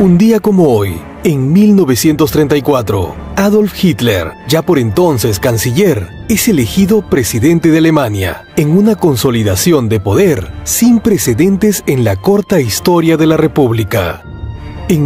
Un día como hoy, en 1934, Adolf Hitler, ya por entonces canciller, es elegido presidente de Alemania, en una consolidación de poder sin precedentes en la corta historia de la República. En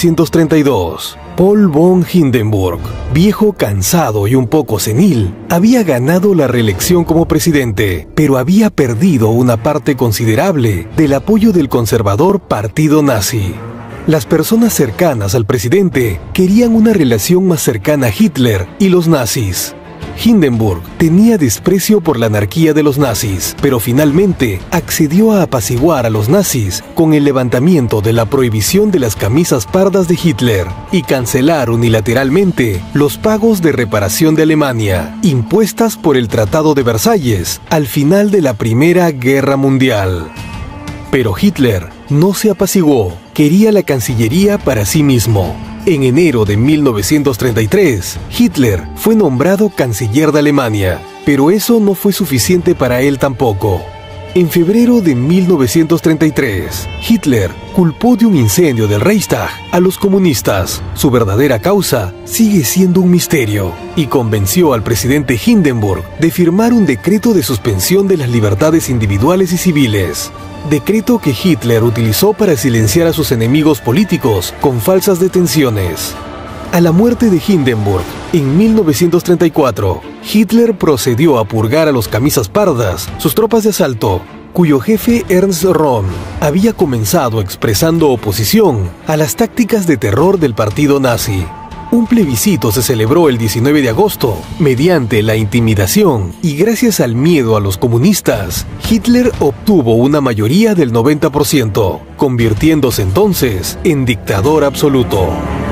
1932, Paul von Hindenburg, viejo, cansado y un poco senil, había ganado la reelección como presidente, pero había perdido una parte considerable del apoyo del conservador partido nazi. Las personas cercanas al presidente querían una relación más cercana a Hitler y los nazis. Hindenburg tenía desprecio por la anarquía de los nazis, pero finalmente accedió a apaciguar a los nazis con el levantamiento de la prohibición de las camisas pardas de Hitler y cancelar unilateralmente los pagos de reparación de Alemania, impuestas por el Tratado de Versalles al final de la Primera Guerra Mundial. Pero Hitler no se apaciguó, quería la Cancillería para sí mismo. En enero de 1933, Hitler fue nombrado canciller de Alemania, pero eso no fue suficiente para él tampoco. En febrero de 1933, Hitler culpó de un incendio del Reichstag a los comunistas. Su verdadera causa sigue siendo un misterio, y convenció al presidente Hindenburg de firmar un decreto de suspensión de las libertades individuales y civiles. Decreto que Hitler utilizó para silenciar a sus enemigos políticos con falsas detenciones. A la muerte de Hindenburg, en 1934, Hitler procedió a purgar a los camisas pardas, sus tropas de asalto, cuyo jefe Ernst Röhm había comenzado expresando oposición a las tácticas de terror del partido nazi. Un plebiscito se celebró el 19 de agosto, mediante la intimidación, y gracias al miedo a los comunistas, Hitler obtuvo una mayoría del 90%, convirtiéndose entonces en dictador absoluto.